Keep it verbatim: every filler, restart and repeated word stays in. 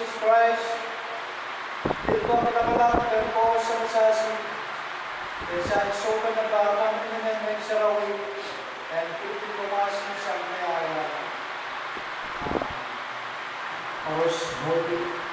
Jesus Christ, dito ang nakalaman ko sa masasi, desa isokan na batang inanay sa rawi, and pilitin kumasin sa mayaya. Most holy